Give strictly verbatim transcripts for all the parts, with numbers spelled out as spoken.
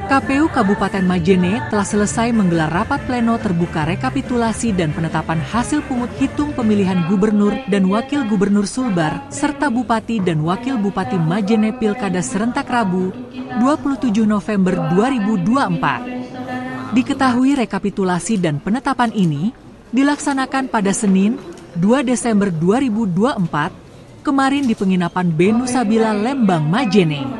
K P U Kabupaten Majene telah selesai menggelar rapat pleno terbuka rekapitulasi dan penetapan hasil pungut hitung pemilihan gubernur dan wakil gubernur Sulbar, serta Bupati dan Wakil Bupati Majene Pilkada serentak Rabu, dua puluh tujuh November dua ribu dua puluh empat. Diketahui rekapitulasi dan penetapan ini dilaksanakan pada Senin, dua Desember dua ribu dua puluh empat, kemarin di penginapan Benusabila Lembang, Majene.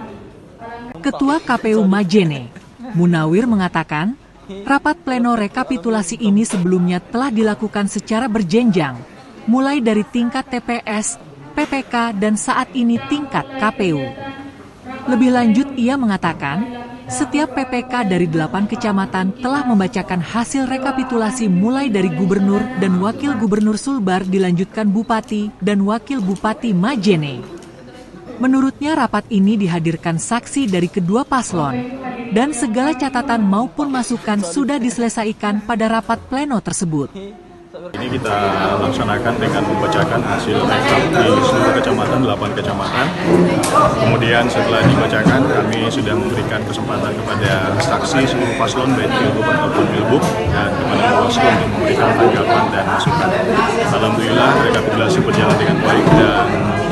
Ketua K P U Majene, Munawir, mengatakan, rapat pleno rekapitulasi ini sebelumnya telah dilakukan secara berjenjang, mulai dari tingkat T P S, P P K, dan saat ini tingkat K P U. Lebih lanjut, ia mengatakan, setiap P P K dari delapan kecamatan telah membacakan hasil rekapitulasi mulai dari gubernur dan wakil gubernur Sulbar dilanjutkan Bupati dan wakil Bupati Majene. Menurutnya rapat ini dihadirkan saksi dari kedua paslon dan segala catatan maupun masukan sudah diselesaikan pada rapat pleno tersebut. Ini kita laksanakan dengan membacakan hasil rekap di seluruh kecamatan, delapan kecamatan. Kemudian setelah dibacakan, kami sudah memberikan kesempatan kepada saksi seluruh paslon, baik Pilgub ataupun Pilbub, dan kepada Bawaslu untuk memberikan tanggapan dan masukan. Alhamdulillah rekapitulasi berjalan dengan baik dan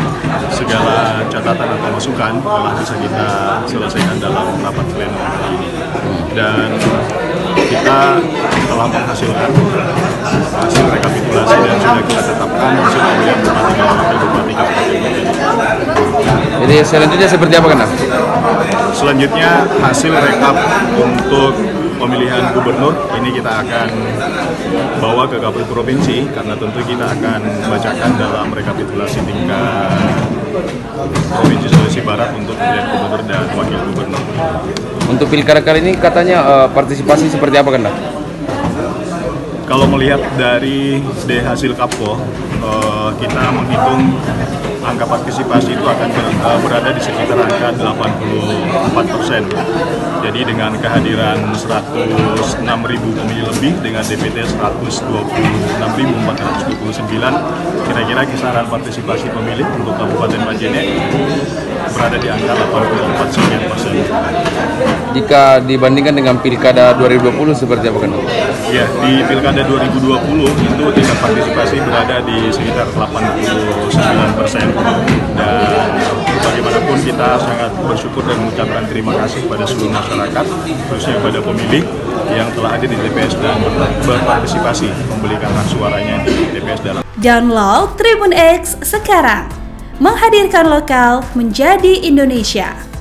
segala catatan atau masukan telah bisa kita selesaikan dalam rapat pleno kali ini. Dan kita telah menghasilkan hasil rekapitulasi dan sudah kita tetapkan hasil pemilihan Bupati dan Wakil Bupati Kabupaten Majene. Jadi selanjutnya seperti apa kan? Selanjutnya hasil rekap untuk pemilihan gubernur ini kita akan bawa ke K P U Provinsi karena tentu kita akan bacakan dalam rekapitulasi tingkat Provinsi Sulawesi Barat untuk pemilihan gubernur dan wakil gubernur. Untuk pilkada kali ini katanya uh, partisipasi seperti apa kan? Kalau melihat dari dari hasil Kapko, uh, kita menghitung angka partisipasi itu akan ber, uh, berada di sekitar angka delapan puluh empat persen. Jadi dengan kehadiran seratus enam ribu pemilih lebih dengan D P T seratus dua puluh enam ribu empat ratus dua puluh sembilan, kira-kira kisaran partisipasi pemilih untuk Kabupaten Majene berada di angka delapan puluh empat sekian persen. Jika dibandingkan dengan Pilkada dua ribu dua puluh seperti apa kan? Ya, di Pilkada dua ribu dua puluh itu tingkat partisipasi berada di sekitar delapan puluh sembilan persen. Dan bagaimanapun kita sangat bersyukur dan mengucapkan terima kasih pada seluruh masyarakat, khususnya pada pemilih yang telah hadir di T P S dan berpartisipasi memberikan hak suaranya di T P S dalam. Download Tribun X sekarang, menghadirkan lokal menjadi Indonesia.